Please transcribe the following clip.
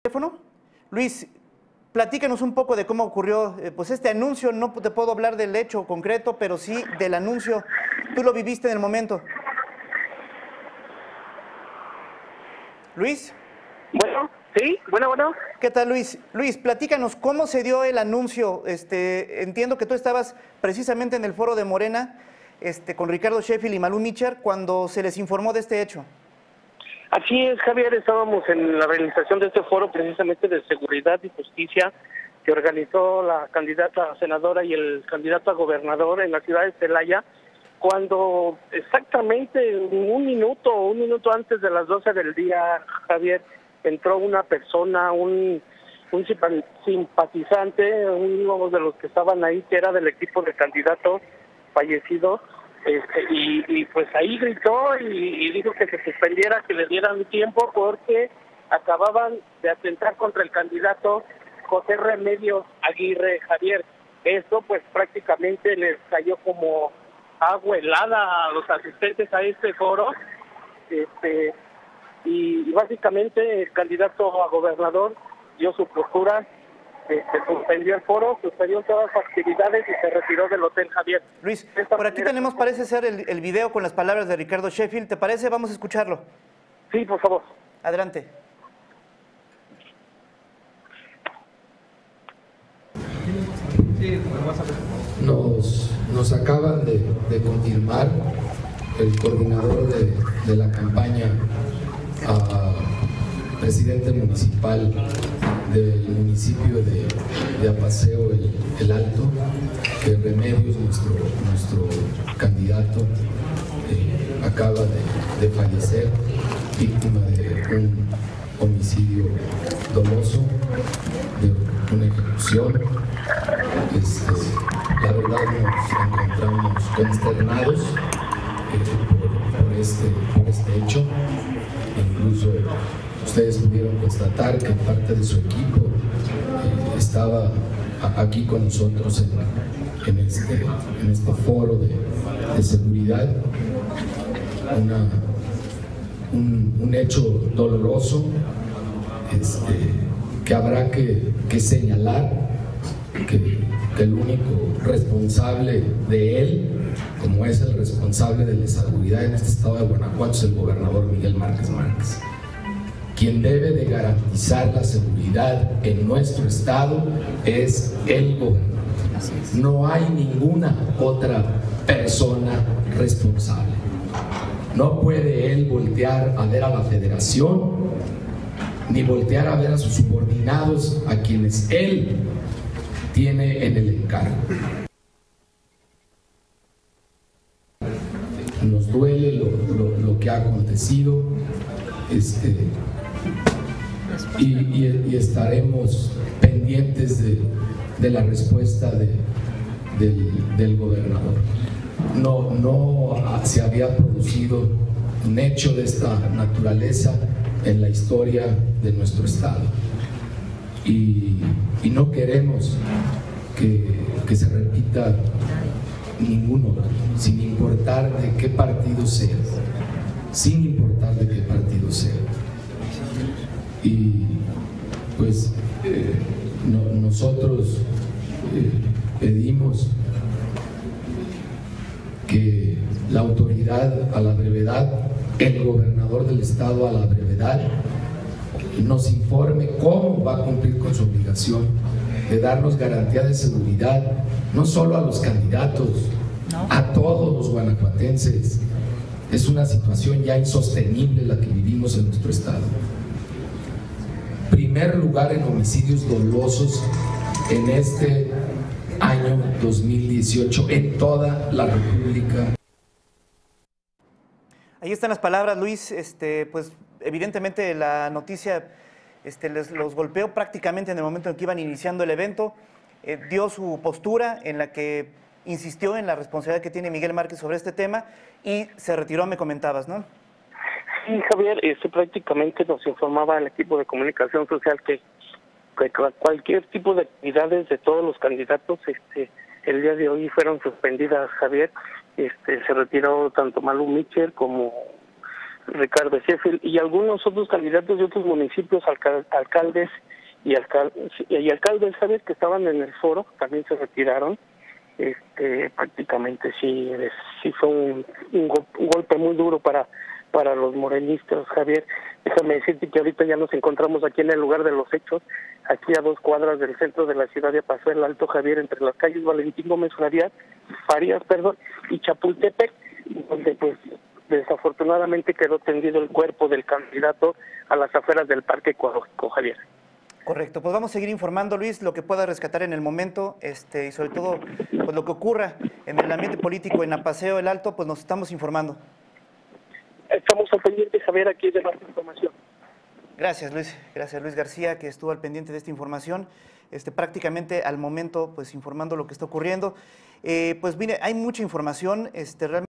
teléfono. Luis, platícanos un poco de cómo ocurrió pues este anuncio. No te puedo hablar del hecho concreto, pero sí del anuncio. Tú lo viviste en el momento. Luis. Bueno, sí, bueno. ¿Qué tal, Luis? Luis, platícanos cómo se dio el anuncio. Entiendo que tú estabas precisamente en el foro de Morena, con Ricardo Sheffield y Malú Micher, cuando se les informó de este hecho. Así es, Javier, estábamos en la realización de este foro precisamente de seguridad y justicia que organizó la candidata a senadora y el candidato a gobernador en la ciudad de Celaya, cuando exactamente un minuto antes de las 12 del día, Javier, entró una persona, un simpatizante, uno de los que estaban ahí, que era del equipo de candidatos fallecidos, y pues ahí gritó y dijo que se suspendiera, que le dieran tiempo porque acababan de atentar contra el candidato José Remedios Aguirre, Javier. Esto pues prácticamente les cayó como agua helada a los asistentes a este foro, y básicamente el candidato a gobernador dio su postura, suspendió el foro, suspendió todas las actividades y se retiró del hotel, Javier. Luis, por aquí tenemos, parece ser, el video con las palabras de Ricardo Sheffield. ¿Te parece? Vamos a escucharlo. Sí, por favor. Adelante. Nos acaban de confirmar el coordinador de la campaña a presidente municipal del municipio de Apaseo el Alto, que Remedios, nuestro candidato, acaba de fallecer, víctima de un homicidio doloso, de una ejecución. La verdad nos encontramos consternados por este hecho. Incluso ustedes pudieron constatar que parte de su equipo estaba aquí con nosotros en este foro de seguridad. Un hecho doloroso que habrá que señalar que el único responsable de él, como es el responsable de la seguridad en este estado de Guanajuato, es el gobernador Miguel Márquez Márquez. Quien debe de garantizar la seguridad en nuestro estado es el gobernador. No hay ninguna otra persona responsable. No puede él voltear a ver a la federación, ni voltear a ver a sus subordinados, a quienes él tiene en el encargo. Nos duele lo que ha acontecido, y estaremos pendientes de la respuesta del gobernador. No se había producido un hecho de esta naturaleza en la historia de nuestro estado, y no queremos que se repita ninguno, sin importar de qué partido sea, y pues nosotros pedimos que la autoridad a la brevedad, el gobernador del estado a la brevedad, nos informe cómo va a cumplir con su obligación de darnos garantía de seguridad, no solo a los candidatos, a todos los guanajuatenses. Es una situación ya insostenible la que vivimos en nuestro estado. Primer lugar en homicidios dolosos en este año 2018 en toda la República. Ahí están las palabras, Luis. Pues evidentemente la noticia los golpeó prácticamente en el momento en que iban iniciando el evento. Dio su postura en la que insistió en la responsabilidad que tiene Miguel Márquez sobre este tema y se retiró, me comentabas, ¿no? Sí, Javier, prácticamente nos informaba el equipo de comunicación social que cualquier tipo de actividades de todos los candidatos el día de hoy fueron suspendidas, Javier. Se retiró tanto Malú Micher como Ricardo Sheffield, y algunos otros candidatos de otros municipios, alcaldes y alcaldes, ¿sabes?, que estaban en el foro, también se retiraron. Prácticamente sí fue un golpe muy duro para los morenistas, Javier. Déjame decirte que ahorita ya nos encontramos aquí en el lugar de los hechos, aquí a 2 cuadras del centro de la ciudad de Paso del Alto, Javier, entre las calles Valentín Gómez Farías, y Chapultepec, donde pues desafortunadamente quedó tendido el cuerpo del candidato a las afueras del Parque Ecológico, Javier. Correcto, pues vamos a seguir informando, Luis, lo que pueda rescatar en el momento, y sobre todo pues, lo que ocurra en el ambiente político en Apaseo el Alto, pues nos estamos informando. Estamos al pendiente, Javier, aquí de más información. Gracias, Luis García, que estuvo al pendiente de esta información, prácticamente al momento, pues informando lo que está ocurriendo. Pues mire, hay mucha información, realmente.